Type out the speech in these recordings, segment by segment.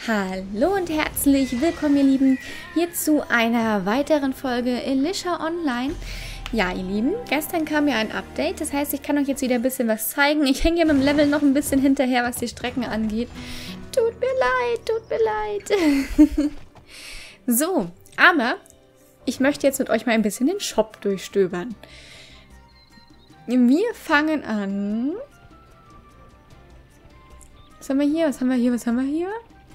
Hallo und herzlich willkommen, ihr Lieben, hier zu einer weiteren Folge Alicia Online. Ja, ihr Lieben, gestern kam ja ein Update, das heißt, ich kann euch jetzt wieder ein bisschen was zeigen. Ich hänge ja mit dem Level noch ein bisschen hinterher, was die Strecken angeht. Tut mir leid. So, aber ich möchte jetzt mit euch mal ein bisschen den Shop durchstöbern. Wir fangen an. Was haben wir hier?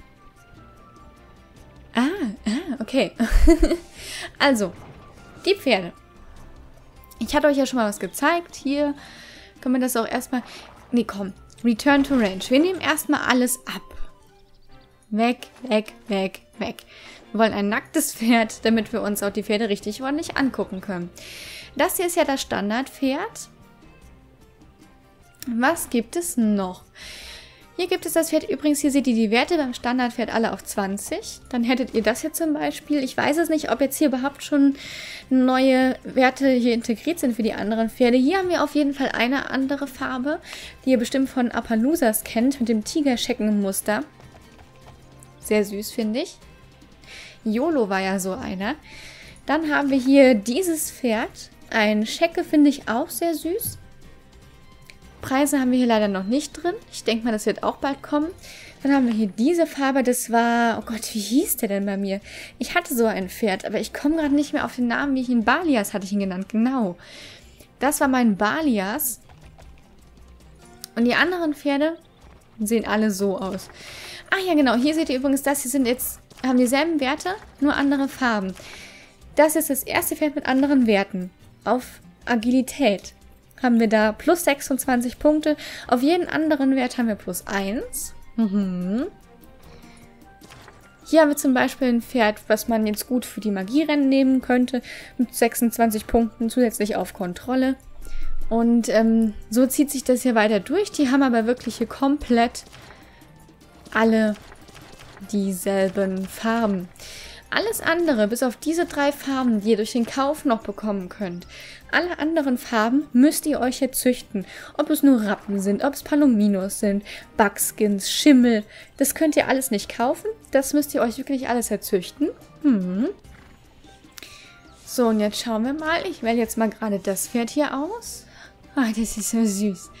Okay. Also, die Pferde. Ich hatte euch ja schon mal was gezeigt. Hier können wir das auch erstmal... Nee, komm. Return to Range. Wir nehmen erstmal alles ab. Weg. Wir wollen ein nacktes Pferd, damit wir uns auch die Pferde richtig ordentlich angucken können. Das hier ist ja das Standardpferd. Was gibt es noch? Hier gibt es das Pferd, übrigens, hier seht ihr die Werte beim Standardpferd alle auf 20. Dann hättet ihr das hier zum Beispiel. Ich weiß es nicht, ob jetzt hier überhaupt schon neue Werte hier integriert sind für die anderen Pferde. Hier haben wir auf jeden Fall eine andere Farbe, die ihr bestimmt von Appaloosas kennt, mit dem Tigerscheckenmuster. Sehr süß, finde ich. YOLO war ja so einer. Dann haben wir hier dieses Pferd. Ein Schecke finde ich auch sehr süß. Preise haben wir hier leider noch nicht drin. Ich denke mal, das wird auch bald kommen. Dann haben wir hier diese Farbe. Das war... Oh Gott, wie hieß der denn bei mir? Ich hatte so ein Pferd, aber ich komme gerade nicht mehr auf den Namen, wie ich ihn... Balias hatte ich ihn genannt, genau. Das war mein Balias. Und die anderen Pferde sehen alle so aus. Ach ja, genau. Hier seht ihr übrigens, das hier sind jetzt... haben dieselben Werte, nur andere Farben. Das ist das erste Pferd mit anderen Werten. Auf Agilität haben wir da plus 26 Punkte. Auf jeden anderen Wert haben wir plus 1. Hier haben wir zum Beispiel ein Pferd, was man jetzt gut für die Magierennen nehmen könnte. Mit 26 Punkten zusätzlich auf Kontrolle. Und so zieht sich das hier weiter durch. Die haben aber wirklich hier komplett alle dieselben Farben. Alles andere, bis auf diese 3 Farben, die ihr durch den Kauf noch bekommen könnt, alle anderen Farben müsst ihr euch jetzt züchten. Ob es nur Rappen sind, ob es Palominos sind, Bugskins, Schimmel, das könnt ihr alles nicht kaufen. Das müsst ihr euch wirklich alles erzüchten. So, und jetzt schauen wir mal. Ich wähle jetzt mal gerade das Pferd hier aus. Ah, das ist so süß.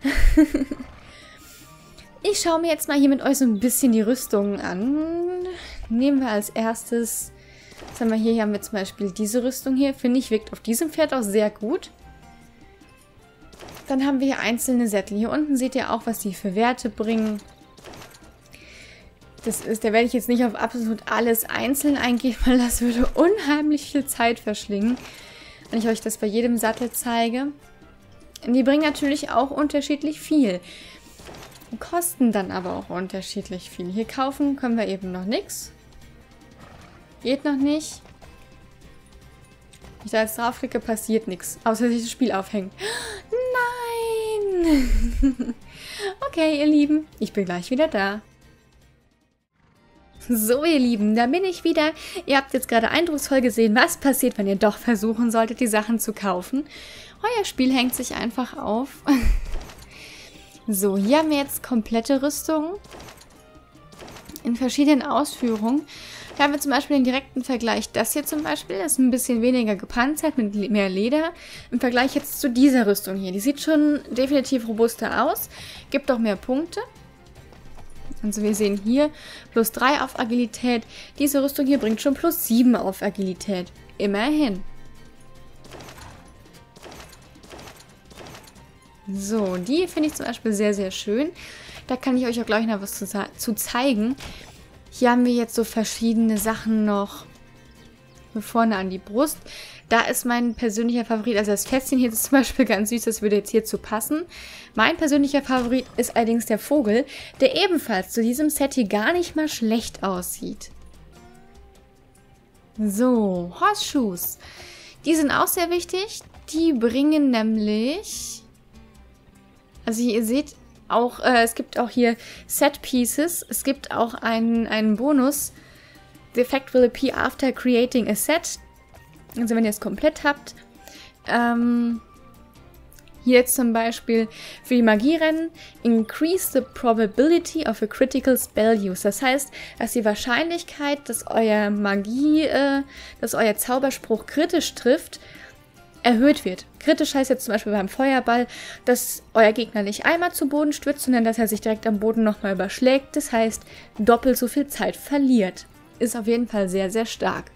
Ich schaue mir jetzt mal hier mit euch so ein bisschen die Rüstungen an. Nehmen wir als erstes, was haben wir hier? Hier haben wir zum Beispiel diese Rüstung hier. Finde ich, wirkt auf diesem Pferd auch sehr gut. Dann haben wir hier einzelne Sättel. Hier unten seht ihr auch, was die für Werte bringen. Da werde ich jetzt nicht auf absolut alles einzeln eingehen, weil das würde unheimlich viel Zeit verschlingen, wenn ich euch das bei jedem Sattel zeige. Und die bringen natürlich auch unterschiedlich viel. Kosten dann aber auch unterschiedlich viel. Hier kaufen können wir eben noch nichts. Geht noch nicht. Wenn ich da jetzt draufklicke, passiert nichts. Außer dass sich das Spiel aufhängt. Nein! Okay, ihr Lieben. Ich bin gleich wieder da. So, ihr Lieben, da bin ich wieder. Ihr habt jetzt gerade eindrucksvoll gesehen, was passiert, wenn ihr doch versuchen solltet, die Sachen zu kaufen. Euer Spiel hängt sich einfach auf. So, hier haben wir jetzt komplette Rüstungen in verschiedenen Ausführungen. Da haben wir zum Beispiel den direkten Vergleich. Das hier zum Beispiel ist ein bisschen weniger gepanzert mit mehr Leder. Im Vergleich jetzt zu dieser Rüstung hier. Die sieht schon definitiv robuster aus. Gibt auch mehr Punkte. Also wir sehen hier plus 3 auf Agilität. Diese Rüstung hier bringt schon plus 7 auf Agilität. Immerhin. So, die finde ich zum Beispiel sehr, sehr schön. Da kann ich euch auch gleich noch was zu zeigen. Hier haben wir jetzt so verschiedene Sachen noch hier vorne an die Brust. Da ist mein persönlicher Favorit, also das Fässchen hier ist zum Beispiel ganz süß, das würde jetzt hierzu passen. Mein persönlicher Favorit ist allerdings der Vogel, der ebenfalls zu diesem Set hier gar nicht mal schlecht aussieht. So, Horseshoes. Die sind auch sehr wichtig. Die bringen nämlich... Also ihr seht auch, es gibt auch hier Set Pieces. Es gibt auch einen Bonus. The effect will appear after creating a set. Also wenn ihr es komplett habt. Hier jetzt zum Beispiel für die Magierennen increase the probability of a critical spell use. Das heißt, dass die Wahrscheinlichkeit, dass euer Zauberspruch kritisch trifft, erhöht wird. Kritisch heißt jetzt zum Beispiel beim Feuerball, dass euer Gegner nicht einmal zu Boden stürzt, sondern dass er sich direkt am Boden nochmal überschlägt. Das heißt, doppelt so viel Zeit verliert. Ist auf jeden Fall sehr, sehr stark.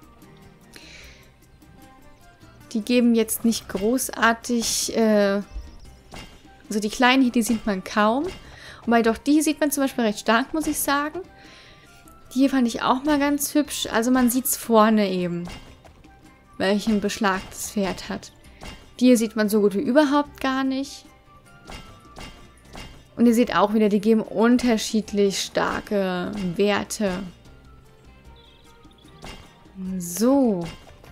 Die geben jetzt nicht großartig, also die kleinen hier, die sieht man kaum. Wobei doch die sieht man zum Beispiel recht stark, muss ich sagen. Die hier fand ich auch mal ganz hübsch. Also man sieht es vorne eben, welchen Beschlag das Pferd hat. Die hier sieht man so gut wie überhaupt gar nicht. Und ihr seht auch wieder, die geben unterschiedlich starke Werte. So.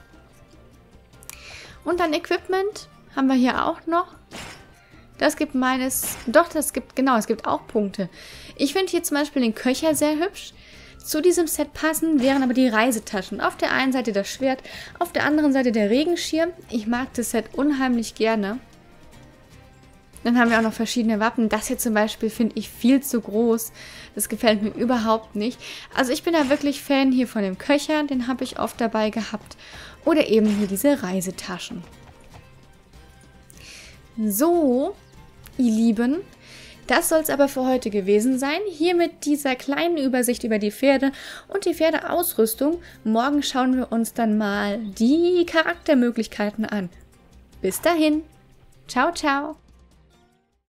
Und dann Equipment haben wir hier auch noch. Das gibt es gibt auch Punkte. Ich finde hier zum Beispiel den Köcher sehr hübsch. Zu diesem Set passen wären aber die Reisetaschen. Auf der einen Seite das Schwert, auf der anderen Seite der Regenschirm. Ich mag das Set unheimlich gerne. Dann haben wir auch noch verschiedene Wappen. Das hier zum Beispiel finde ich viel zu groß. Das gefällt mir überhaupt nicht. Also ich bin da wirklich Fan hier von dem Köcher. Den habe ich oft dabei gehabt. Oder eben hier diese Reisetaschen. So, ihr Lieben. Das soll es aber für heute gewesen sein. Hier mit dieser kleinen Übersicht über die Pferde und die Pferdeausrüstung. Morgen schauen wir uns dann mal die Charaktermöglichkeiten an. Bis dahin. Ciao, ciao.